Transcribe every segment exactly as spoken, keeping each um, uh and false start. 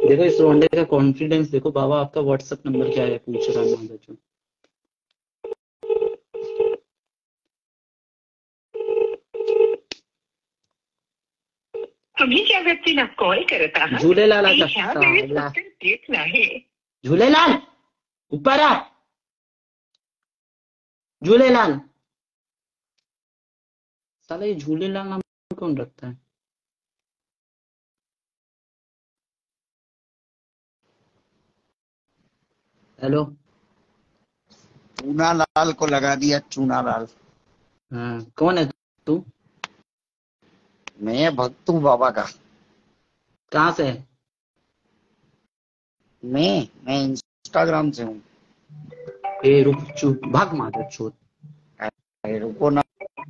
देखो इस रोंडे का कॉन्फिडेंस देखो। बाबा आपका व्हाट्सएप नंबर क्या है पूछ रहा है माधव चोद। तुम्ही ज्या व्यक्तीला कॉल करत आहात झूलेलाल ती का ह्या वेळेत साला। उत्तर देत नाही। झूलेलाल ऊपर आ। झूलेलाल साला ये झूलेलाल नाम कौन रखता है? हेलो। चूना लाल को लगा दिया चूना लाल। हाँ कौन है तू? मैं भक्त हूँ बाबा का। कहाँ से है? मैं मैं इंस्टाग्राम से हूँ। ए रुक चुप भाग माधव चोद। अरे रुको ना।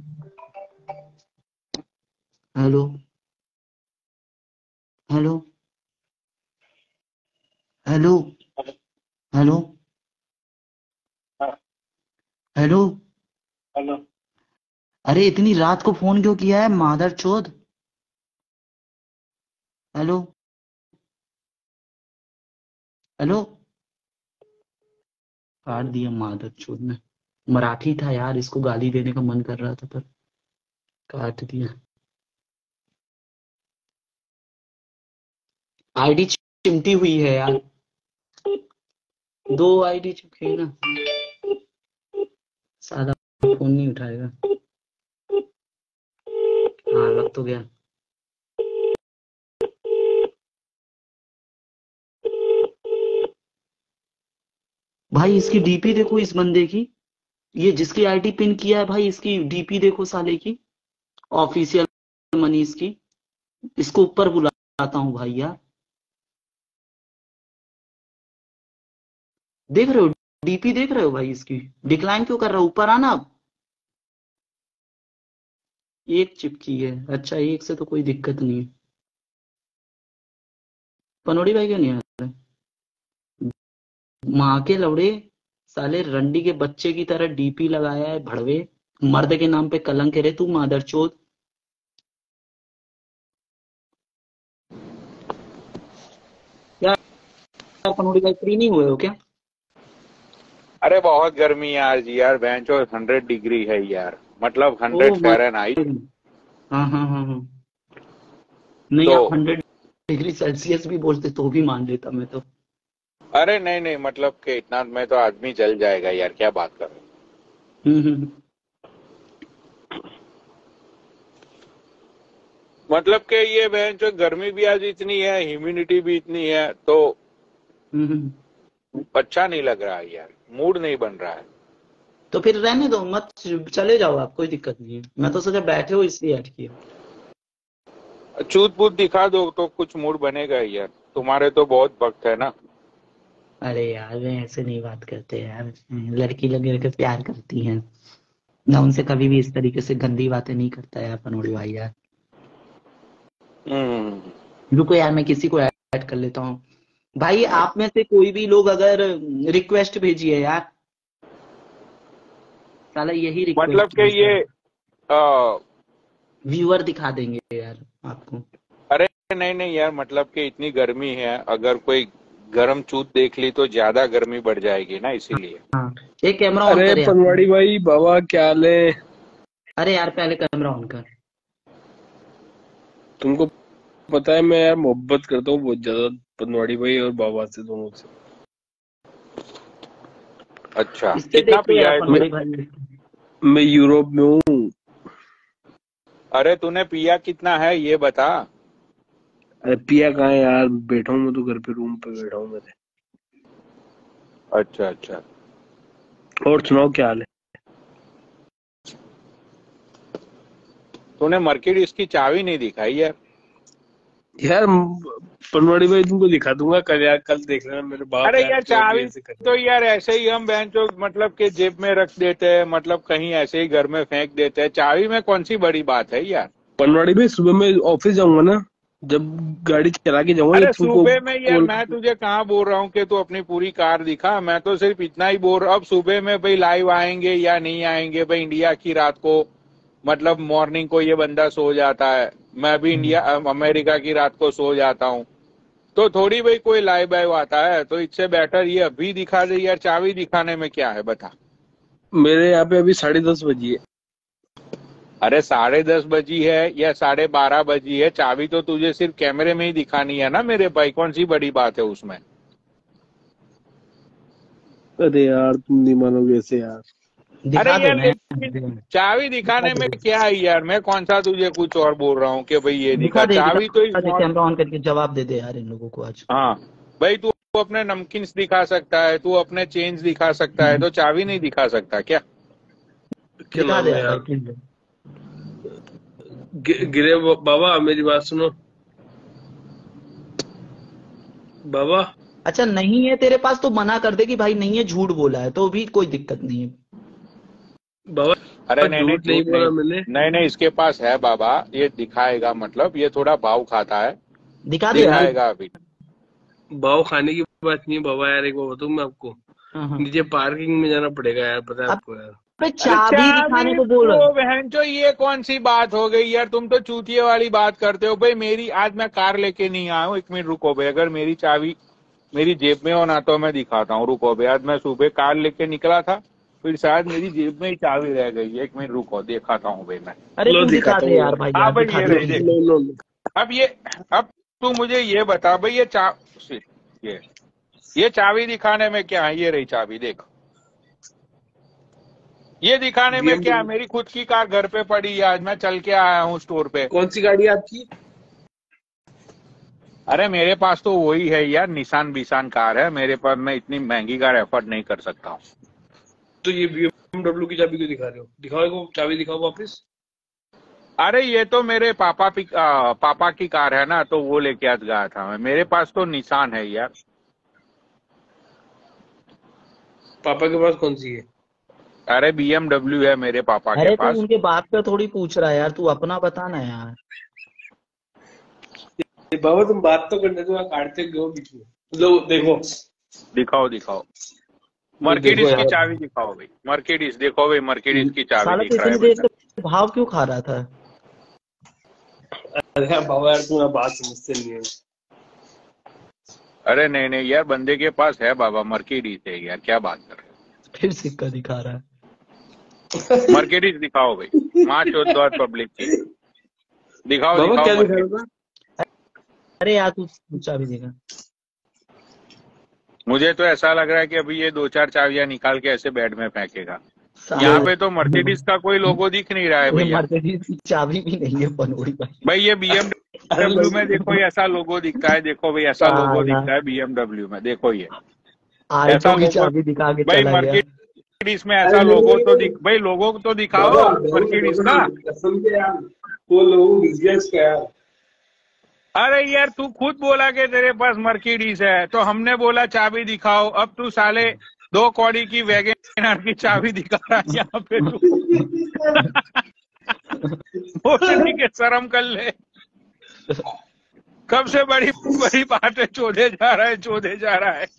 Hello hello hello hello hello. Hello. अरे इतनी रात को फोन क्यों किया है माधर चोद? Hello hello. काट दिया माधर चोद ने। मराठी था यार, इसको गाली देने का मन कर रहा था पर काट दिया। आईडी चिमटी हुई है यार। दो आईडी चिपकी ना। सादा फोन नहीं उठाएगा। हाँ लग तो गया। भाई इसकी डीपी देखो इस बंदे की। ये जिसकी आईडी पिन किया है भाई इसकी डीपी देखो साले की। ऑफिशियल मनीष की। इसको ऊपर बुलाता हूँ भाई यार। देख रहे हो डीपी देख रहे हो भाई इसकी। डिक्लाइन क्यों कर रहा है? ऊपर आना अब। एक चिपकी है। अच्छा एक से तो कोई दिक्कत नहीं है। पनोड़ी भाई क्यों नहीं आ रहे? माँ के लौड़े साले रंडी के बच्चे की तरह डीपी लगाया है भड़वे। मर्द के नाम पे कलंक है रे तू मादरचोद। क्या पनोड़ी भाई फ्री नहीं हुए हो क्या? अरे बहुत गर्मी है आज यार। बेंचो हंड्रेड डिग्री है यार, मतलब ओ हंड्रेड माय। फ़ारेनहाइट। हाँ हाँ हाँ हाँ। नहीं तो आप हंड्रेड डिग्री सेल्सियस भी बोलते तो भी मान लेता मैं तो। अरे नहीं नहीं, मतलब कि इतना में तो आदमी जल जाएगा यार, क्या बात कर रहे हो। हम्म हम्म मतलब कि ये बेंचो गर्मी भी आज इतनी है, ह्यूमिडिटी भी इतनी है, तो हम्म हम्म। अच्छा नहीं लग रहा है यार, मूड नहीं बन रहा है। तो फिर रहने दो मत, चले जाओ आप, कोई दिक्कत नहीं है। मैं तो सोचा बैठे हो इसलिए ऐड किया। चूत पूत दिखा दो तो कुछ मूड बनेगा ही यार। तुम्हारे तो बहुत वक्त है ना। अरे यार मैं ऐसे नहीं बात करते यार। लड़की लोग लड़के प्यार करती हैं। मैं उनसे कभी भी इस तरीके से गंदी बातें नहीं करता यार पनोड़ी भाई यार। हम्म। रुको यार मैं किसी को ऐड कर लेता हूँ। भाई आप में से कोई भी लोग अगर रिक्वेस्ट भेजिए यार। साला यही मतलब रिक्वेस्ट कि भेजता ये है। आ, व्यूअर दिखा देंगे यार आपको। अरे नहीं नहीं यार, मतलब कि इतनी गर्मी है, अगर कोई गर्म चूत देख ली तो ज्यादा गर्मी बढ़ जाएगी ना, इसीलिए। हाँ एक कैमरा ऑन अरे करे आप। पनवाड़ी भाई बाबा क्या हाल है? अरे यार पहले कैमरा ऑन कर। तुमको पता है मैं यार मोहब्बत करता हूँ बहुत ज्यादा पनवाड़ी भाई और बाबा से, दोनों से। अच्छा, इससे कितना देख लो पिया यार है तू? पनोड़ी भाई। मैं यूरोप में हूँ। अरे तूने पिया कितना है ये बता। अरे पिया कहाँ है यार, बैठा हूँ मैं तो घर पे, रूम पे बैठा हूँ मेरे। अच्छा अच्छा। और सुनाओ क्या हाल है? तूने मर्सिडीज की चाबी नहीं दिखाई यार। यार पनवाड़ी भाई तुमको दिखा दूंगा कल, यार कल देख लेना मेरे बाप अरे यार, यार क्यों अभी चाबी ऐसे कर रहे तो हो? यार ऐसे ही हम बहन चो मतलब के जेब में रख देते हैं, मतलब कहीं ऐसे ही घर में फेंक देते हैं। चाबी में कौन सी बड़ी बात है यार। पनवाड़ी भाई सुबह में ऑफिस जाऊंगा ना, जब गाड़ी चला के जाऊंगा ये अरे तुमको सुबह में यार कॉल। मैं तुझे कहाँ बोल रहा हूँ कि तू अपनी पूरी कार दिखा। मैं तो सिर्फ इतना ही बोल रहा हूँ, अब सुबह में भाई लाइव आएंगे या नहीं आएंगे भाई। इंडिया की रात को मतलब मॉर्निंग को ये बंदा सो जाता है, मैं भी इंडिया अमेरिका की रात को सो जाता हूँ। तो थोड़ी भाई कोई लाइव वाइव आता है, तो इससे बेटर ये अभी दिखा दे यार। चाबी दिखाने में क्या है बता। मेरे यहाँ पे अभी साढ़े दस बजी है। अरे साढ़े दस बजी है या साढ़े बारह बजी है, चाबी तो तुझे सिर्फ कैमरे में ही दिखानी है ना मेरे भाई। कौन सी बड़ी बात है उसमें। अरे यार तुम नहीं मानोगे ऐसे यार। अरे दिखा दो यार ना। लेकिन चाबी दिखाने में क्या है यार। मैं कौन सा तुझे कुछ और बोल रहा हूँ कि भाई ये दिखा दिखा। दे चाबी तो दिखा दे, कैमरा ऑन करके जवाब दे दे यार इन लोगों को आज। हाँ भाई, तू अपने नमकीन दिखा सकता है, तू अपने चेंज दिखा सकता है, तो चाबी नहीं दिखा सकता क्या। क्या दिखा नाम दे है यार यार। भाई, प्लीज। गि- गिरे ब- बाबा मेरी बात सुनो। बाबा अच्छा नहीं है तेरे पास तो मना कर दे कि भाई नहीं है, झूठ बोला है, तो भी कोई दिक्कत नहीं है। बाबा अरे नहीं नहीं झूठ नहीं झूठ बोला नहीं मैंने। नहीं नहीं इसके पास है बाबा, ये दिखाएगा। मतलब ये थोड़ा भाव खाता है, दिखा दे यार। दिखाएगा अभी। भाव खाने की बात नहीं है बाबा यार। एक बात बताऊं मैं आपको, हाँ, हाँ। नीचे पार्किंग में जाना पड़ेगा यार, पता है अब आपको यार। पे अरे चाबी दिखाने चाबी को बोल रहा तो है। बहन चो, ये कौन सी बात हो गई यार। तुम तो चूतिए वाली बात करते हो भाई। मेरी आज मैं कार लेके नहीं आया हूँ। एक मिनट रुको भाई, अगर मेरी चाबी मेरी जेब में हो ना तो मैं दिखाता हूँ। रुको भाई, आज मैं सुबह कार लेके निकला था, फिर शायद मेरी जेब में ही चाबी रह गई। एक मिनट रुको, दिखाता हूँ भाई मैं। अरे लो तू दिखा दिखाता दे हूँ यार भाई, हाँ यार भाई दिखा ये दे रही प्लीज। देख। लो लो लो। अब ये अब तू मुझे ये बता भाई, ये चा ये ये चाबी दिखाने में क्या है। ये रही चाबी देख। ये दिखाने में क्या है। बीएमडब्ल्यू मेरी खुद की कार घर पे पड़ी है, आज मैं चल के आया हूँ स्टोर पे। कौन सी गाड़ी है आपकी? अरे मेरे पास तो वही है यार, निसान बिसान कार है मेरे पास। मैं इतनी महंगी कार एफोर्ड नहीं कर सकता हूँ। तो ये बीएमडब्ल्यू की चाबी क्यों दिखा रहे हो? दिखाओ को चाबी दिखाओ वापस। अरे ये तो मेरे पापा पी, आ, पापा की कार है ना, तो वो लेके आज गया था मैं। मेरे पास तो निसान है यार। पापा के पास कौन सी है? अरे बीएमडब्ल्यू है मेरे पापा के अरे तू पास। उनके बाप का थोड़ी पूछ रहा है यार, तू अपना बता ना यार। ए, बाबा तुम बात तो करने दो, काटते क्यों बीच में? लो देखो दिखाओ दिखाओ, देखो मर्सिडीज की यार। चाबी दिखाओ भाई। मर्सिडीज देखो भाई, मर्सिडीज की चाबी साला दिख तू रहा है इतनी देर भाई। से भाव क्यों खा रहा था? अरे यार बाबा यार तुम्हारा बात समझते नहीं है। अरे नहीं नहीं यार, बंदे के पास है बाबा, मर्सिडीज है यार। क्या बात कर रहे फिर सिक्का दिखा रहा है। हो। मर्सिडीज दिखाओ भाई, माँ चौथ द्वार पब्लिक की दिखाओ। बाबा दिखाओ क्या दिखा मर्सिडीज। रहा था? अरे यार तू चाबी दिखा। मुझे तो ऐसा लग रहा है कि अभी ये दो चार चाबियां निकाल के ऐसे बेड में फेंकेगा। साला यहाँ पे तो मर्सिडीज का कोई लोगो दिख नहीं रहा है ये भैया। मर्सिडीज की चाबी भी नहीं है पनोड़ी भाई। भाई ये बीएमडब्ल्यू में देखो, ये ऐसा लोगो दिखता है। देखो भाई ऐसा लोगो साला दिखता है बीएमडब्ल्यू में। देखो ये ऐसा आल्टो की लोगो। चाबी दिखा के भाई चला गया। मर्सिडीज में ऐसा लोगो तो दिख भाई, लोगो तो दिखाओ मर्सिडीज का। कसम से यार वो लोग बिजनेस का यार। अरे यार तू खुद बोला कि तेरे पास मर्सिडीज है, तो हमने बोला चाबी दिखाओ। अब तू साले दो कौड़ी की वैगनआर की चाबी दिखा रहा है यहाँ पे तू। बोलने के शर्म कर ले। कब से बड़ी बड़ी बात है, चोदे जा रहा है, चोदे जा रहा है।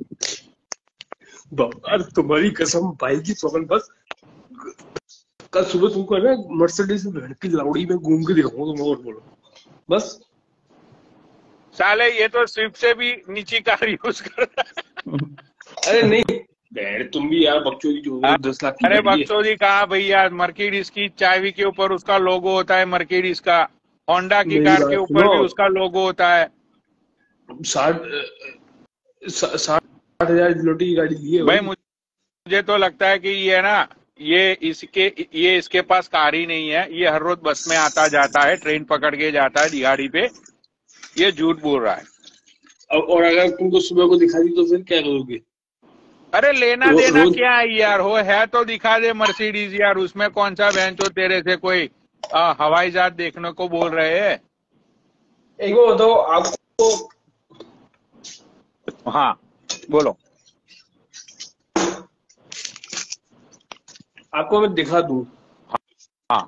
बाबा तुम्हारी कसम भाई की पकड़। बस कल सुबह तुमको है ना मर्सिडीज में भेड़ की लाउडी में घूम के दिखाऊंगा तुम, और बोलो बस। साले ये तो स्विफ्ट से भी नीची कार यूज कर रहा है। अरे नहीं भेड़, तुम भी यार बकचोदी जो हो, दस लाख की अरे गाड़ी है। बक्सोदी कहा भैया, मर्सिडीज की चाबी के ऊपर उसका लोगो होता है मर्सिडीज का। होंडा की मेरी कार बात के ऊपर सुनो। भी उसका लोगो होता है। साठ सा- साठ हजार किलोमीटर की गाड़ी ली है भाई भाई। मुझे तो लगता है कि ये ना, ये इसके ये इसके पास कार ही नहीं है। ये हर रोज बस में आता जाता है, ट्रेन पकड़ के जाता है दिहाड़ी पे। ये झूठ बोल रहा है। और और अगर तुमको सुबह को दिखा दी तो फिर क्या करोगे? अरे लेना रो, देना रोज क्या है यार। हो है तो दिखा दे मर्सिडीज यार। उसमें कौन सा बहन चो तेरे से कोई आ, हवाई जहाज देखने को बोल रहे हैं। एक बार बताओ आपको। हाँ बोलो। आपको मैं दिखा दूं, हाँ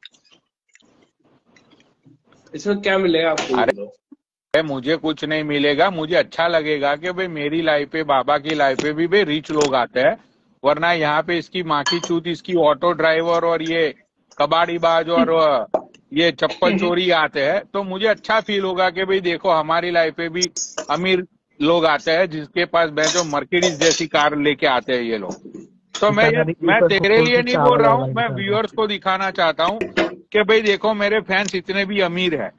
इसमें क्या मिलेगा आपको? अरे बताओ। अरे मुझे कुछ नहीं मिलेगा। मुझे अच्छा लगेगा कि भाई मेरी लाइफ पे, बाबा की लाइफ पे भी भाई रिच लोग आते हैं। वरना यहाँ पे इसकी माँ की चूत, इसकी ऑटो ड्राइवर और ये कबाड़ीबाज और ये चप्पल चोरी आते हैं, तो मुझे अच्छा फील होगा कि भाई देखो हमारी लाइफ पे भी अमीर लोग आते हैं जिसके पास जो मर्सिडीज जैसी कार लेके आते हैं ये लोग। तो मैं ये मैं तेरे लिए नहीं बोल रहा हूँ, मैं व्यूअर्स को दिखाना चाहता हूँ कि भाई देखो मेरे फैंस इतने भी अमीर है।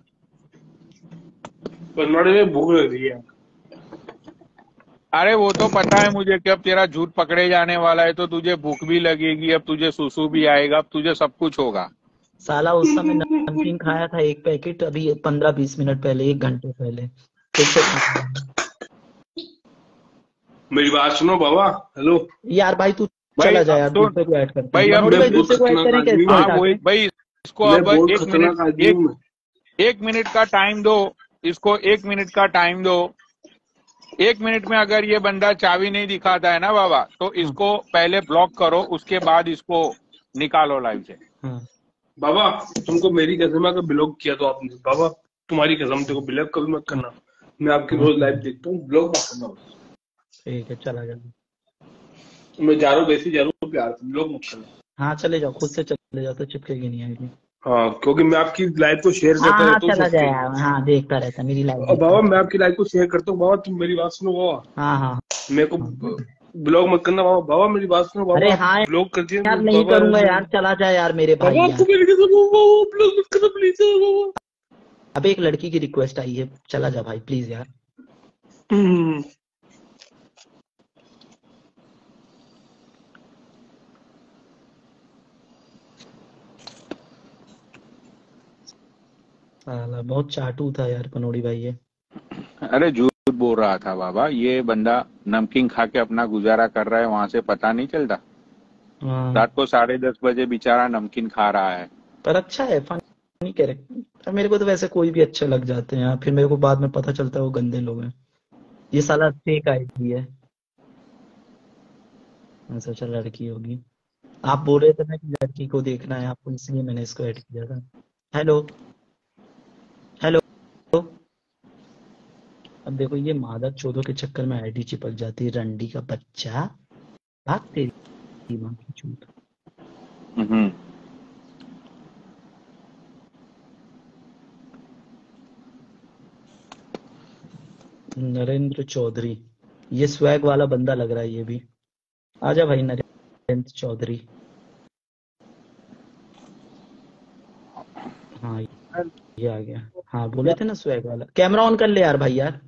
पनवाड़ी में भूख लग रही है। अरे वो तो पता है मुझे कि अब तेरा झूठ पकड़े जाने वाला है, तो तुझे भूख भी लगेगी, अब तुझे सुसु भी आएगा, अब तुझे सब कुछ होगा। साला उस समय नमकीन खाया था एक पैकेट, अभी पंद्रह बीस मिनट पहले, एक घंटे पहले। फिर से मेरी बात सुनो बाबा। हेलो यार भाई तू चला जाए यार, दूसरे को ऐड करते भाई, हैं। अब मनोड़ी भाई बहुत दूसरे को ऐड खतरनाक करें क्या आदमी इसको हूँ। हाँ हटा वही के? भाई, इसको मैं अब बहुत एक खतरनाक मिनट आदमी एक, हूँ मैं। एक मिनट का टाइम दो इसको, एक मिनट का टाइम दो। एक मिनट में अगर ये बंदा चाबी नहीं दिखाता है ना बाबा, तो इसको पहले ब्लॉक करो, उसके बाद इसको निकालो लाइव से। हाँ बाबा तुमको मेरी कसम है, अगर ब्लॉक किया तो आपने, बाबा तुम्हारी कसम, तेरे को ब्लॉक कभी मत करना। मैं आपकी रोज लाइव देखता हूँ, ब्लॉक मत करना बस। ठीक है, चला जा। मैं जा रहा हूँ, वैसे ही जा रहा हूँ प्यार से, ब्लॉक मत करना। हाँ चले जाओ, खुद से चले जाओ तो चिपकेगी नहीं आएगी। हाँ, क्योंकि मैं आपकी लाइव को शेयर हाँ करता हाँ रहता हूँ चला जाए सबके। यार, हाँ देखता रहता मेरी लाइव और देखता बाबा रहता। मैं आपकी लाइव को शेयर करता हूँ। बाबा तुम मेरी बात सुनो बाबा, हाँ हाँ मेरे को ब्लॉक मत करना बाबा। बाबा मेरी बात सुनो अरे बाबा, हाँ ब्लॉक कर दिया यार, नहीं बाबा। करूंगा यार, चला जाए यार मेरे भाई बाबा यार। आपको मेरी कसम, बाबा ब्लॉक मत करना प्लीज बाबा। अब एक लड़की की रिक्वेस्ट आई है, चला जा भाई प्लीज यार। हम्म। साला बहुत चाटू था यार पनोड़ी भाई ये। अरे झूठ बोल रहा था बाबा, ये बंदा नमकीन खा के अपना गुजारा कर रहा है, वहां से पता नहीं चलता। हाँ रात को साढ़े दस बजे बेचारा नमकीन खा रहा है। पर अच्छा है, फनी कैरेक्टर। मेरे को तो वैसे कोई भी अच्छे लग जाते हैं यार, फिर मेरे को बाद में पता चलता है वो गंदे लोग हैं। ये साला फेक आईडी है। मैं सोचा लड़की होगी। आप बोल रहे थे ना कि लड़की को देखना है आपको, इसलिए मैंने इसको ऐड किया था। Hello hello. अब देखो ये मादर चौधो के चक्कर में आईडी चिपक जाती है, रंडी का बच्चा। भाग तेरी माँ की चूत। हम्म। नरेंद्र चौधरी, ये स्वैग वाला बंदा लग रहा है ये भी। आजा भाई नरेंद्र चौधरी। हाँ ये आ गया। हाँ बोले थे ना स्वैग वाला। कैमरा ऑन कर ले यार भाई यार।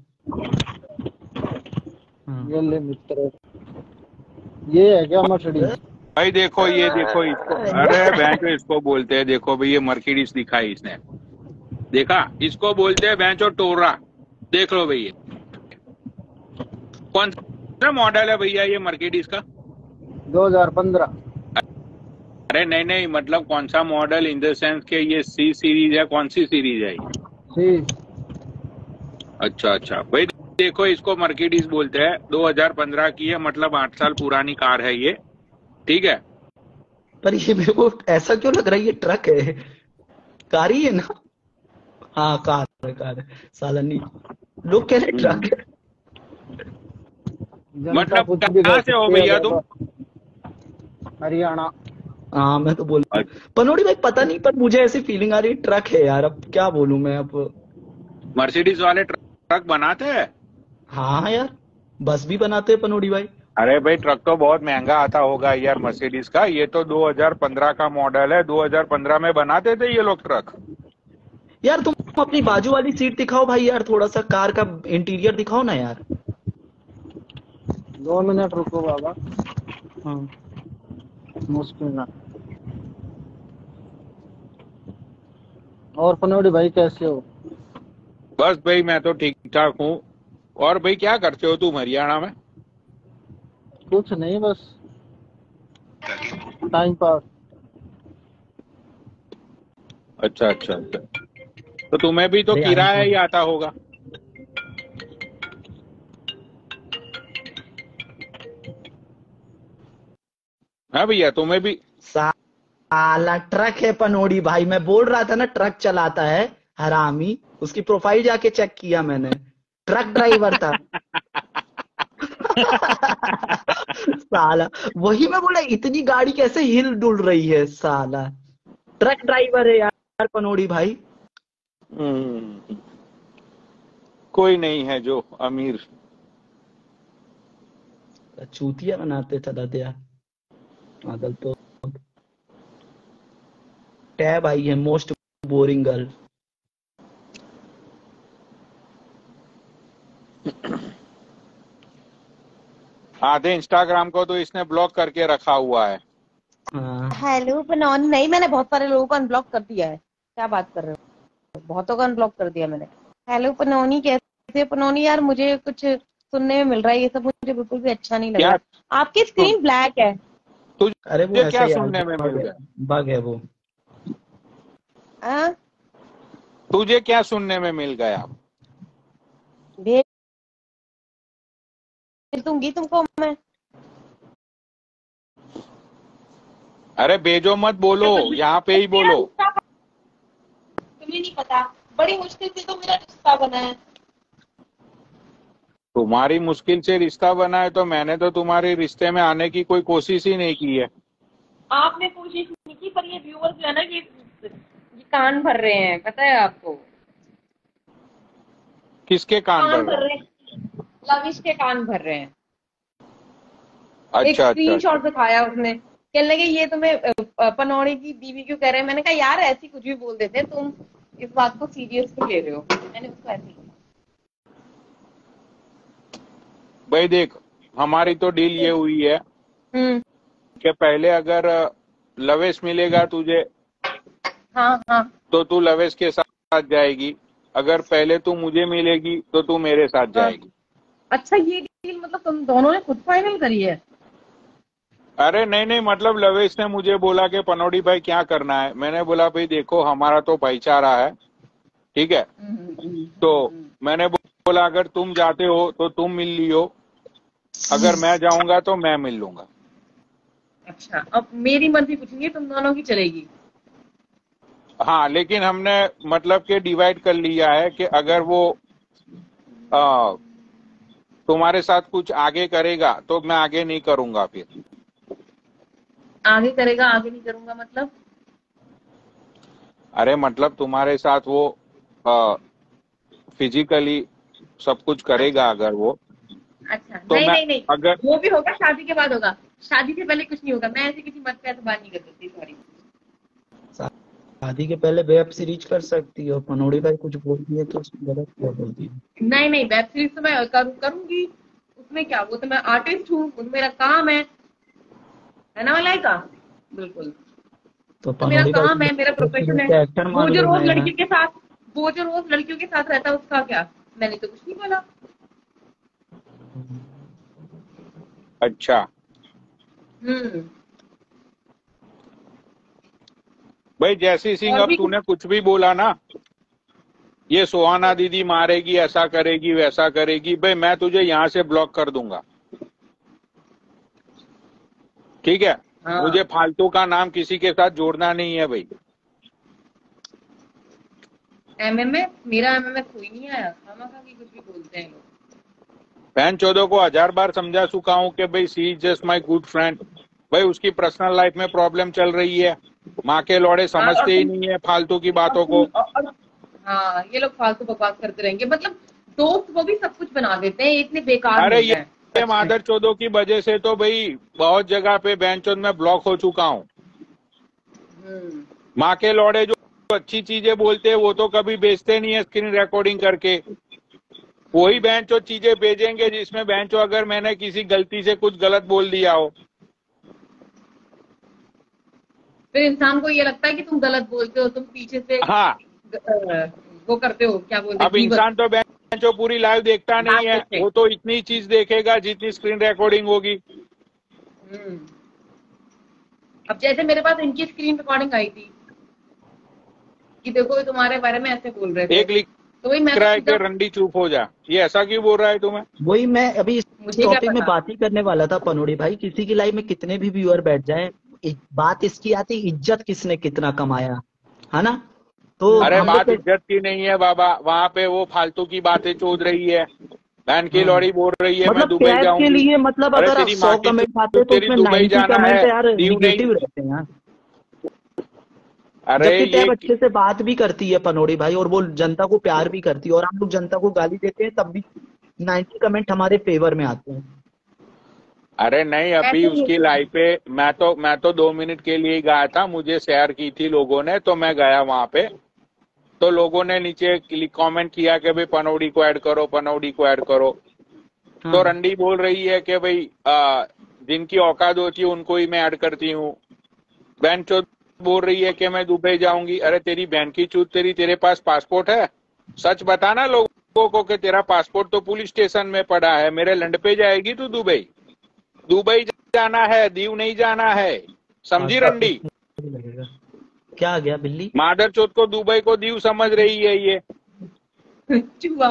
हाँ। ये ले मित्र, ये है क्या मर्सिडीज? भाई देखो ये देखो इसको, अरे बैंक इसको बोलते हैं, देखो भाई ये मर्सिडीज दिखाई इसने, देखा, इसको बोलते हैं बेंचो टोरा। देख लो भैया, कौन सा मॉडल है भैया ये मर्सिडीज का? दो हज़ार पंद्रह। अरे नहीं नहीं, मतलब कौन सा मॉडल, इन द सेंस के ये सी सीरीज है, कौन सी सीरीज है ये? सी। अच्छा अच्छा भाई देखो, इसको मर्सिडीज बोलते हैं, दो हज़ार पंद्रह की है, मतलब आठ साल पुरानी कार है ये, ठीक है। पर ये मेरे को ऐसा क्यों लग रहा है ये ट्रक है? कार ही है ना? हाँ कार है, कार है। साला नहीं, लोग कह रहे ट्रक है। मतलब कहाँ से हो भैया तुम? हरियाणा। हाँ मैं तो बोल पनोड़ी भाई, पता नहीं पर मुझे ऐसी फीलिंग आ रही है ट्रक है यार। अब क्या बोलूं मैं अब। मर्सिडीज वाले ट्रक बनाते हैं? हाँ यार, बस भी बनाते हैं पनोड़ी भाई। अरे भाई ट्रक तो बहुत महंगा आता होगा यार मर्सिडीज का, ये तो दो हज़ार पंद्रह का मॉडल है, दो हज़ार पंद्रह में बनाते थे ये लोग ट्रक। यार तुम अपनी बाजू वाली सीट दिखाओ भाई यार, थोड़ा सा कार का इंटीरियर दिखाओ ना यार। दो मिनट रुको बाबा। हाँ मुश्किल ना। और पनौड़ी भाई कैसे हो? बस भाई मैं तो ठीक ठाक हूँ। और भाई क्या करते हो तुम हरियाणा में? कुछ नहीं, बस टाइम पास। अच्छा अच्छा अच्छा, तो तुम्हें भी तो किराया ही आता होगा। हाँ भैया तुम्हें भी। साला ट्रक है पनोड़ी भाई, मैं बोल रहा था ना ट्रक चलाता है हरामी। उसकी प्रोफाइल जाके चेक किया मैंने, ट्रक ड्राइवर था। साला वही मैं बोला, इतनी गाड़ी कैसे हिल डुल रही है। साला ट्रक ड्राइवर है यार। यार पनोड़ी भाई। हम्म, कोई नहीं है जो अमीर। चूतिया बनाते चला दिया पागल। तो टैब आई है मोस्ट बोरिंग गर्ल। आधे इंस्टाग्राम को तो इसने ब्लॉक करके रखा हुआ है। हाँ हेलो पनौनी नहीं, मैंने बहुत सारे लोगों को अनब्लॉक कर दिया है। क्या बात कर रहे हो, बहुतों को अनब्लॉक कर दिया मैंने। हेलो पनौनी, कैसे पनौनी? यार मुझे कुछ सुनने में मिल रहा है, ये सब मुझे बिल्कुल भी अच्छा नहीं लग क्या रहा। आपकी स्क्रीन ब्लैक है। अरे वो तुझे ऐसे क्या ही यार सुनने में मिल बग गया? बग है वो। हाँ? तुझे क्या सुनने में मिल गया? भेज दूंगी तुमको मैं। अरे बेजो मत बोलो, यहाँ पे ही बोलो। तुम्हें नहीं पता, बड़ी मुश्किल से तो मेरा रिश्ता बना है। तुम्हारी मुश्किल से रिश्ता बना है तो मैंने तो तुम्हारे रिश्ते में आने की कोई कोशिश ही नहीं की है। आपने कोशिश नहीं की, पर ये व्यूअर्स जो है ना, ये ये कान भर रहे हैं, पता है आपको? किसके कान कान भर भर रहे? रहे हैं, लविश के कान भर रहे हैं। एक अच्छा अच्छा स्क्रीनशॉट दिखाया उसने, कहने लगे ये तुम्हें अ, पनौड़ी की बीवी क्यों कह रहे हैं। मैंने कहा यार ऐसी कुछ भी बोल देते, तुम इस बात को सीरियस क्यों ले रहे हो। मैंने उसको ऐसे ही कहा। भाई देख, हमारी तो डील ये हुई है हम्म, कि पहले अगर लवेश मिलेगा तुझे हाँ हाँ। तो तू लवेश के साथ जाएगी, अगर पहले तू मुझे मिलेगी तो तू मेरे साथ जाएगी। अच्छा, ये डील मतलब तुम दोनों ने खुद फाइनल करी है? अरे नहीं नहीं, मतलब लवेश ने मुझे बोला कि पनौड़ी भाई क्या करना है। मैंने बोला भाई देखो हमारा तो भाईचारा है, ठीक है। तो मैंने बोला अगर तुम जाते हो तो तुम मिल लियो, अगर मैं जाऊंगा तो मैं मिल लूंगा। अच्छा, अब मेरी मर्जी कुछ नहीं है, तुम दोनों की चलेगी। हाँ, लेकिन हमने मतलब कि डिवाइड कर लिया है कि अगर वो आ, तुम्हारे साथ कुछ आगे करेगा तो मैं आगे नहीं करूंगा। फिर आगे करेगा, आगे नहीं करूंगा मतलब? अरे मतलब तुम्हारे साथ वो फिजिकली सब कुछ करेगा अगर वो, अच्छा तो नहीं मैं नहीं नहीं, अगर वो भी होगा, शादी के बाद होगा। शादी से पहले कुछ नहीं होगा। मैं ऐसे किसी मत पे एतबार नहीं कर सकती, सॉरी। शादी के पहले वेब सीरीज कर सकती हो। पनोड़ी भाई कुछ बोल दिए तो गलत क्या बोल दिए? नहीं नहीं, वेब सीरीज तो मैं करूँ करूंगी, उसमें क्या, वो तो मैं आर्टिस्ट हूँ, वो मेरा काम है है ना मलाइका? बिल्कुल, तो तो मेरा पनोड़ी भाई काम है, मेरा प्रोफेशन है। एक्टर वो मान जो लेना रोज यार। लड़कियों के साथ वो जो रोज लड़कियों के साथ रहता है उसका क्या? मैंने तो कुछ नहीं बोला। अच्छा हम्म। भाई जैसी सिंह, और अब भी तूने कुछ भी बोला ना, ये सुहाना दीदी मारेगी, ऐसा करेगी वैसा करेगी, भाई मैं तुझे यहाँ से ब्लॉक कर दूंगा, ठीक है। हाँ। मुझे फालतू का नाम किसी के साथ जोड़ना नहीं है भाई। एमएमए, मेरा एमएमए कोई नहीं आया, खामखा की कुछ भी बोलते हैं लोग। बहन चौदह को हजार बार समझा चुका हूँ कि भाई she is just my good friend. भाई उसकी पर्सनल लाइफ में प्रॉब्लम चल रही है, माँ के लौड़े समझते ही नहीं है फालतू की बातों को। हाँ, ये लोग फालतू बकवास करते रहेंगे, मतलब दोस्त को भी सब कुछ बना देते हैं, इतने बेकार अरे लोग ये, हैं। ये मादर चौदह की वजह से तो भाई बहुत जगह पे बहन चौद में ब्लॉक हो चुका हूँ। हम्म। माँ के लौड़े जो अच्छी चीजें बोलते हैं वो तो कभी बेचते नहीं है स्क्रीन रिकॉर्डिंग करके, वही बहन चो चीजें भेजेंगे जिसमें बहन चो अगर मैंने किसी गलती से कुछ गलत बोल दिया हो, फिर इंसान को ये लगता है कि तुम गलत बोलते हो, तुम पीछे से हाँ वो करते हो, क्या बोलते हैं, अब इंसान तो बहन चो पूरी लाइव देखता नहीं है, वो तो इतनी चीज देखेगा जितनी स्क्रीन रिकॉर्डिंग होगी। हम्म। अब जैसे मेरे पास इनकी स्क्रीन रिकॉर्डिंग आई थी कि देखो तुम्हारे बारे में ऐसे बोल रहे थे, एक लिख तो वही मैं रहा है कि रंडी चुप हो जा, ये ऐसा क्यों बोल रहा है तुम्हें? वही मैं अभी इस मुझे क्या टॉपिक में पता। बात ही करने वाला था पनोड़ी भाई। किसी की लाइफ में कितने भी व्यूअर बैठ जाए, बात इसकी आती इज्जत किसने कितना कमाया, है ना? तो अरे हम लोग बात तो इज्जत की नहीं है बाबा, वहाँ पे वो फालतू की बातें चोद रही है, बहन की लौड़ी बोल रही है मैं मतलब दुबई टैग के जाऊंगी। लिए, मतलब अरे अगर तेरी सौ माँ की कमेंट चुप, आते तो तेरी उसमें दुबई नाइन्टी जाना कमेंट है, यार ड्यू नहीं। निगेटिव रहते हैं यार। अरे जबकि ये टैब अच्छे से बात भी करती है पनोड़ी भाई, और वो जनता को प्यार भी करती है, और हम लोग जनता को गाली देते हैं तब भी नाइन्टी कमेंट हमारे फेवर में आते हैं। अरे नहीं, अभी ऐसे ही उसकी होता है। लाइफ पे मैं तो मैं तो दो मिनट के लिए ही गया था, मुझे शेयर की थी लोगों ने, तो मैं गया वहां पे, तो लोगों ने नीचे कमेंट किया कि भाई पनौड़ी को ऐड करो, पनौड़ी को ऐड करो। तो हाँ रंडी बोल रही है कि भाई आ, जिनकी औकात होती है उनको ही मैं ऐड करती हूँ। बहन चोद बोल रही है कि मैं दुबई जाऊंगी। अरे तेरी बहन की चूत तेरी, तेरे पास पासपोर्ट है? सच बताना लोगों को कि तेरा पासपोर्ट तो पुलिस स्टेशन में पड़ा है। मेरे लंड पे जाएगी तू दुबई? दुबई जाना है, दीव नहीं जाना है, समझी रंडी? लगेगा। क्या आ गया बिल्ली? मादर चोद को दुबई को दीव समझ रही है ये। चूहा।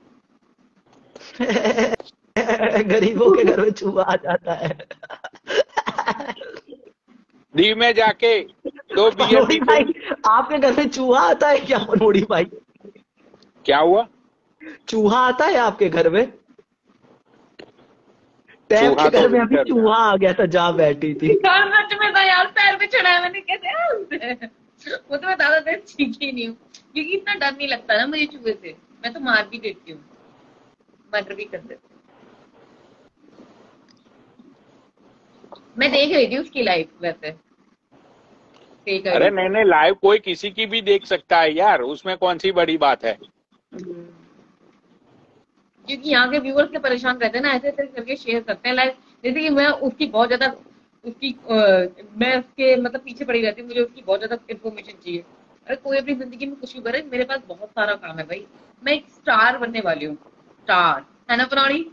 गरीबों के घर में चूहा आ जाता है। दीव में जाके दो बियर पनोड़ी पीते। भाई, आपके घर में चूहा आता है क्या पनोड़ी भाई? क्या हुआ? चूहा आता है आपके घर में? टैब चूहा के घर तो में अभी भीतर था। चूहा आ गया था जहाँ बैठी थी। यार सच में था यार, पैर पे चढ़ा है मैंने, कैसे यार उसे? वो तो मैं ज्यादा देर सीखी नहीं हूँ, क्योंकि इतना डर नहीं लगता ना मुझे चूहे से। मैं तो मार भी देती हूँ, मर्डर भी कर देती हूँ। मैं देख रही थी उसकी लाइफ वैसे, फेक अरे आईडी। नहीं नहीं, लाइव कोई किसी की भी देख सकता है यार, उसमें कौन सी बड़ी बात है। क्योंकि यहाँ के व्यूअर्स के परेशान रहते हैं ना, ऐसे ऐसे करके शेयर करते हैं लाइव। जैसे कि मैं उसकी बहुत ज्यादा उसकी अ, मैं उसके मतलब पीछे पड़ी रहती हूँ, मुझे उसकी बहुत ज्यादा इन्फॉर्मेशन चाहिए। अरे कोई अपनी जिंदगी में कुछ भी करे, मेरे पास बहुत सारा काम है भाई। मैं एक स्टार बनने वाली हूँ, स्टार, है ना प्रणाली?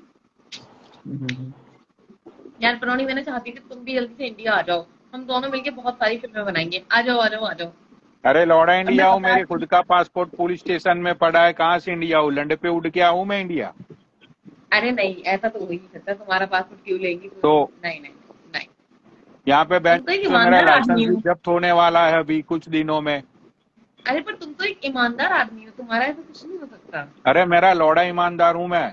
यार प्रणाली, मैंने चाहती थी तुम भी जल्दी से इंडिया आ जाओ, हम दोनों मिलके बहुत सारी फिल्में बनाएंगे। आ जाओ आ जाओ आ जाओ। अरे लौड़ा अब इंडिया मैं हूँ, बता मेरे खुद का पासपोर्ट पुलिस स्टेशन में पड़ा है, कहाँ से इंडिया हूँ? लंडे पे उड़ के आऊँ मैं इंडिया? अरे नहीं, ऐसा तो हो ही नहीं सकता, तुम्हारा पासपोर्ट क्यों लेंगी तुम? तो नहीं नहीं नहीं, यहाँ पे तुम बैंक तो एक से मेरा ईमानदार आदमी लाइसेंस भी हो। जब्त होने वाला है अभी कुछ दिनों में। अरे पर तुम तो एक ईमानदार आदमी हो, तुम्हारा ऐसा कुछ नहीं हो सकता। अरे मेरा लौड़ा ईमानदार हूँ मैं।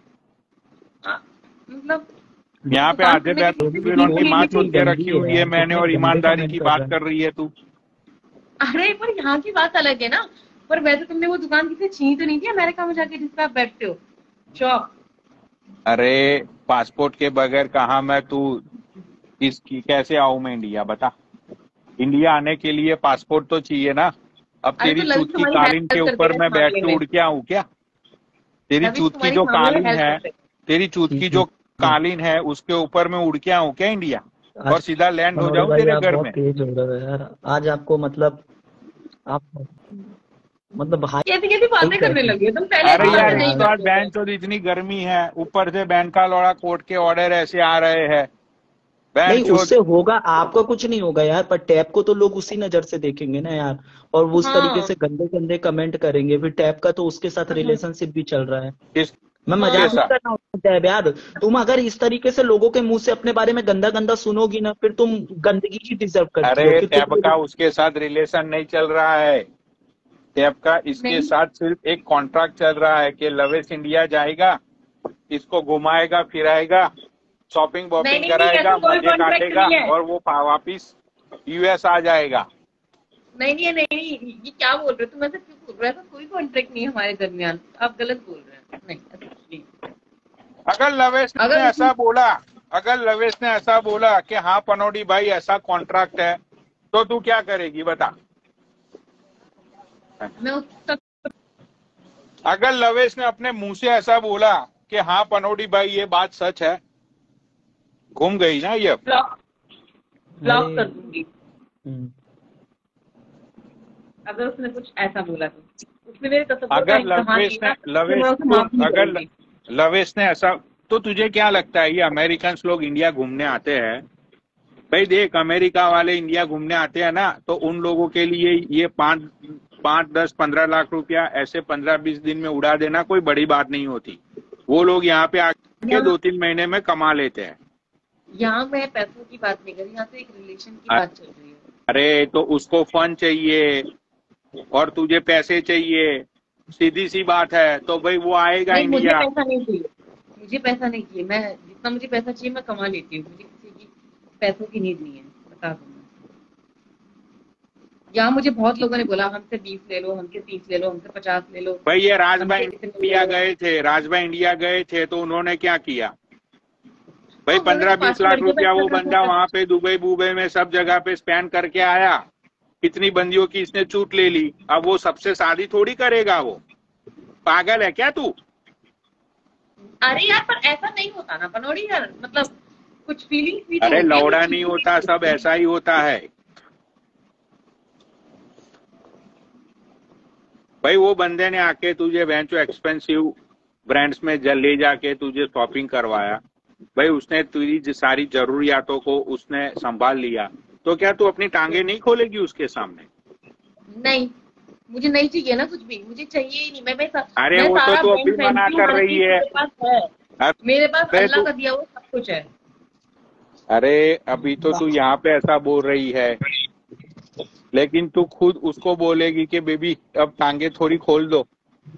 आ, मतलब यहाँ पे दुकान आधे खुलने के बैठों पीछे की सीट उनकी नहीं माँ ली चोद थी। के रखी हुई है मैंने, और ईमानदारी की बात कर रही है तू। अरे पर यहाँ की बात अलग है ना। पर वैसे तुमने वो दुकान किसी छीनी तो नहीं थी अमेरिका में जाके जिस पे आप बैठते हो? शॉप। अरे पासपोर्ट के बगैर कहाँ मैं तू इसकी कैसे आऊं मैं इंडिया, बता? इंडिया आने के लिए पासपोर्ट तो चाहिए ना। अब अरे तेरी तो लविश चूत की तुम्हारी कालीन हेल्प के कर ऊपर देगा मैं इस बैठ मामले के में। उड़ के आऊं क्या? तेरी लविश चूत की तुम्हारी जो इस मामले में कालीन हेल्प है, कर देगा। तेरी चूत की जो कालीन है उसके ऊपर मैं उड़ के आऊं क्या इंडिया, और आज सीधा लैंड हो मनोहर जाऊं भाई तेरे आप घर बहुत में? तेज हो रहे हो यार आज। आपको मतलब आप मतलब हाई कैसी कैसी बातें करने कैसे? लगी हो तुम? पहले अरे अच्छी हाँ यार बातें एक नहीं यार, तो आज करते बहन थे। चोद इतनी गर्मी है, ऊपर से बहन का लौड़ा कोर्ट के ऑर्डर ऐसे आ रहे हैं। बहन नहीं चोद उससे होगा, आपका कुछ नहीं होगा यार, पर टैब को तो लोग उसी नजर से देखेंगे ना यार, और वो उस तरीके हाँ से गंदे गंदे कमेंट करेंगे। फिर टैब का तो उसके साथ रिलेशनशिप भी चल रहा है। मैं किसके मजाक नहीं साथ? कर रहा हूँ टैब यार, तुम अगर इस तरीके से लोगों के मुंह से अपने बारे में गंदा गंदा सुनोगी ना, फिर तुम गंदगी ही डिजर्व करती हो। अरे फिर टैब तुम का उसके साथ रिलेशन नहीं चल रहा है। टैब का इसके नहीं साथ सिर्फ एक कॉन्ट्रैक्ट चल रहा है कि लवेश इंडिया जाएगा, इसको घुमाएगा फिराएगा, शॉपिंग नहीं वॉपिंग नहीं नहीं, कराएगा, ऐसा कोई मजे कॉन्ट्रैक्ट काटेगा, नहीं है। और वो वापिस यूएस आ जाएगा। नहीं नहीं नहीं नहीं, ये क्या बोल रहे हो तुम? ऐसा क्यों बोल रहे हो? ऐसा कोई कॉन्ट्रैक्ट नहीं है हमारे दरमियान, आप गलत बोल रहे हैं। नहीं ऐसा कुछ नहीं। अगर लवेश ने अगर ऐसा बोला अगर लवेश ने ऐसा बोला कि हाँ पनौडी भाई ऐसा कॉन्ट्रैक्ट है, तो तू क्या करेगी बता? मैं उस तक अगर लवेश ने अपने मुंह से ऐसा बोला कि हाँ पनौडी भाई ये बात सच है, घूम गई ना ये। ब्लॉक ब्लॉक अरे कर दूंगी हम्म, अगर उसने कुछ ऐसा बोला तो। उसने मेरे तसव्वुर का अगर इम्तिहान लवेश लिया ने तो लवेश मैं उसे को माफ नहीं अगर करूंगी। लवेश ने ऐसा, तो तुझे क्या लगता है ये अमेरिकन लोग इंडिया घूमने आते हैं? भाई देख, अमेरिका वाले इंडिया घूमने आते हैं ना, तो उन लोगों के लिए ये पाँच पाँच दस पंद्रह लाख रुपया ऐसे पंद्रह बीस दिन में उड़ा देना कोई बड़ी बात नहीं होती। वो लोग यहाँ पे आके यहाँ दो तीन महीने में कमा लेते हैं। यहाँ मैं पैसों की बात नहीं कर रही, यहाँ तो एक रिलेशन की बात चल रही है। अरे तो उसको फन चाहिए और तुझे पैसे चाहिए, सीधी सी बात है। तो भाई वो आएगा नहीं, मुझे इंडिया। पैसा नहीं चाहिए, मुझे पैसा नहीं चाहिए। मैं जितना मुझे पैसा चाहिए मैं कमा लेती हूँ, मुझे किसी की पैसों की नीड नहीं है, बता दूँ मैं। यहाँ मुझे बहुत लोगों ने बोला हमसे बीस ले लो, हमसे तीस ले लो, हमसे पचास ले लो। भाई ये राजभाई हमसे इतने इंडिया ले लो। गए थे, राजभाई इंडिया गए थे तो उन्होंने क्या किया भाई? हाँ, उन्होंने पंद्रह तो बीस पाँच सौ लाख लड़कियों का रुपया इतना वो खर्च बंदा होता है। वहां पे दुबई बुबई में सब जगह पे स्पेंड करके आया, कितनी बंदियों की इसने चूट ले ली। अब वो सबसे शादी थोड़ी करेगा, वो पागल है क्या तू? अरे यार पर ऐसा नहीं होता ना पनौड़ी यार, मतलब कुछ फीलिंग्स भी तो अरे होती है, लौड़ा कुछ नहीं चीजें होता, भी सब होती ऐसा ही होता है भाई। वो बंदे ने आके तुझे वेंचो एक्सपेंसिव ब्रांड्स में जल ले जाके तुझे शॉपिंग करवाया भाई, उसने तुझी ज- सारी जरूरियातों को उसने संभाल लिया, तो क्या तू अपनी टांगे नहीं खोलेगी उसके सामने? नहीं, मुझे नहीं चाहिए ना कुछ भी, मुझे चाहिए ही नहीं। मैं मैं, अरे मैं वो तो सारा तू ब्रांड अभी मना पहनती हूँ, कर हर रही चीज है। मेरे पास है, मेरे पास अरे अल्लाह तू का दिया हुआ सब कुछ है। अरे अभी तो तू यहाँ पे ऐसा बोल रही है, लेकिन तू खुद उसको बोलेगी कि बेबी अब टांगे थोड़ी खोल दो।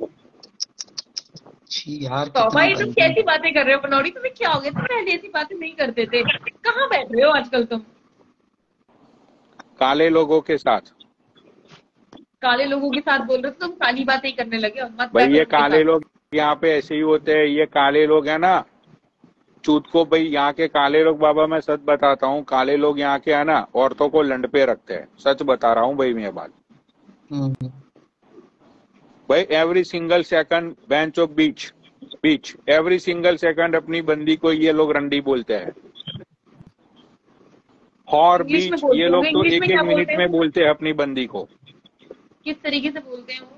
छी यार तो कितना भाई तुम गंदी। कैसी बातें कर रहे हो पनौड़ी, तुम्हें क्या हो गया? तुम पहले ऐसी बातें नहीं करते थे, कहाँ बैठ रहे हो आजकल तुम? काले लोगों के साथ काले लोगों के साथ बोल रहे हो, तुम काली बातें ही करने लगे हो, मत भाई, बैठो ये उनके काले साथ। लोग यहाँ पे ऐसे ही होते हैं। ये काले लोग है ना चूत को भाई, यहाँ के काले लोग बाबा मैं सच बताता हूँ, काले लोग यहाँ के है ना औरतों को लंड पे रखते हैं, सच बता रहा हूँ भाई मैं बात। हम्म, भाई एवरी सिंगल सेकंड बेंच ऑफ बीच बीच एवरी सिंगल सेकंड अपनी बंदी को ये लोग रंडी बोलते हैं। हॉर इंग्लिश में बीच बोलते ये लोग होंगे, तो इंग्लिश एक में एक क्या मिनट बोलते में हैं? बोलते हैं अपनी बंदी को। किस तरीके से बोलते हैं वो?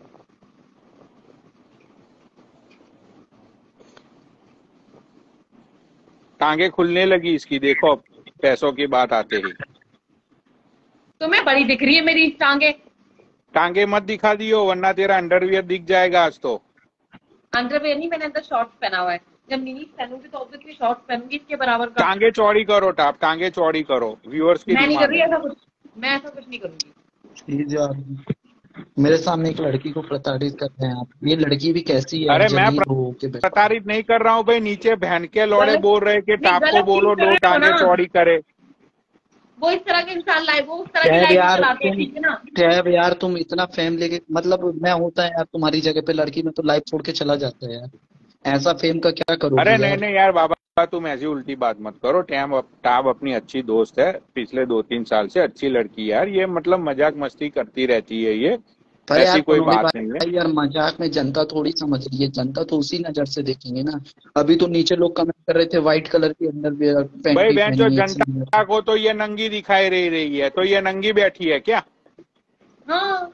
टांगे खुलने लगी इसकी, देखो अब पैसों की बात आते ही। तुम्हें बड़ी दिख रही है मेरी टांगे। टांगे मत दिखा दियो वरना तेरा अंडरवियर दिख जाएगा आज तो। अंडरवेयर नहीं, मैंने अंदर शॉर्ट्स पहना हुआ है। जब नीली पहनूंगी तो ऑब्वियसली शॉर्ट्स पहनूंगी इसके बराबर का। टांगे चौड़ी करो टाप, टांगे चौड़ी करो, व्यूअर्स की मैं नहीं कर डिमांड रही है। ऐसा कुछ, मैं ऐसा कुछ नहीं करूंगी। छी यार मेरे सामने एक लड़की को प्रताड़ित कर रहे हैं आप। ये लड़की भी कैसी है अरे मैं जलील हो के बैठा। प्रताड़ित नहीं कर रहा हूँ भाई, नीचे बहन के लौड़े गलत- बोल रहे कि नहीं, टाप को गलत बोलो चीज कर दो रहे हो टांगे ना। चौड़ी करे। वो इस तरह के इंसान लाइफ, वो उस तरह की टैब लाइफ यार चलाते हैं, तुम ठीक है ना? टैब यार तुम इतना फेम लेके, मतलब मैं होता है यार तुम्हारी जगह पे लड़की में तो लाइफ छोड़ के चला जाता है यार। ऐसा फेम का क्या अरे करोगी नहीं यार। नहीं यार बाबा, तुम ऐसी उल्टी बात मत करो। टैम टाप अपनी अच्छी दोस्त है, पिछले दो तीन साल से अच्छी लड़की है यार। ये मतलब मजाक मस्ती करती रहती है, ये पर यार ऐसी कोई पनौड़ी बात नहीं है। भाई यार मजाक में जनता थोड़ी समझ रही है, जनता तो उसी नजर से देखेंगे ना। अभी तो नीचे लोग कमेंट कर रहे थे व्हाइट कलर की अंडरवियर भाई पैंटी बहन जो पहनी है जनता को तो ये नंगी दिखाई रही रही है, तो ये नंगी बैठी है क्या? हाँ,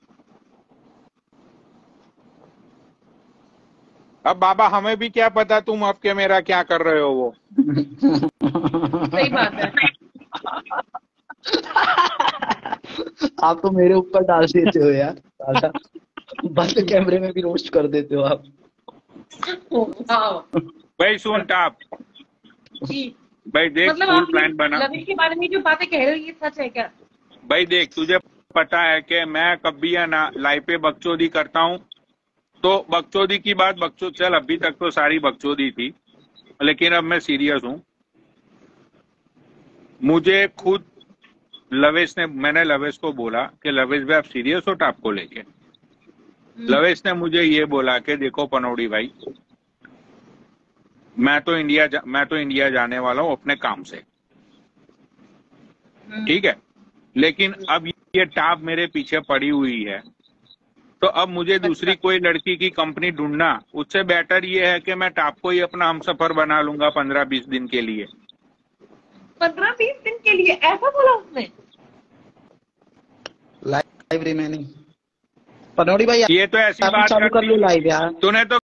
अब बाबा हमें भी क्या पता तुम अब के मेरा क्या कर रहे हो वो। सही बात है। आप तो मेरे ऊपर डाल देते हो यार दादा। बंद कैमरे में भी रोस्ट कर देते हो आप। वाह भाई सुन टाप, जी, भाई देख मतलब फुल आप प्लान बना। लविश के बारे में जो बातें कह रहे हो ये सच है क्या? भाई देख तुझे पता है कि मैं कभी है ना लाइव पे बकचोदी करता हूँ, तो बकचोदी की बात बकचोद चल अभी तक तो सारी बकचोदी थी, लेकिन अब मैं सीरियस हूँ। मुझे खुद लवेश ने, मैंने लवेश को बोला कि लवेश भाई आप सीरियस हो टाप को लेके? लवेश ने मुझे ये बोला कि देखो पनौड़ी भाई, मैं तो इंडिया जा, मैं तो इंडिया जाने वाला हूँ अपने काम से, ठीक है, लेकिन अब ये टाप मेरे पीछे पड़ी हुई है, तो अब मुझे दूसरी कोई लड़की की कंपनी ढूंढना, उससे बेटर ये है कि मैं टाप को ही अपना हमसफर बना लूंगा पंद्रह बीस दिन के लिए। पंद्रह बीस दिन के लिए ऐसा बोला उसने? लाइव रिमेनिंग पनौड़ी भाई ये तो ऐसी आप भी बात चालू कर करती, लो लाइव यार। तूने तो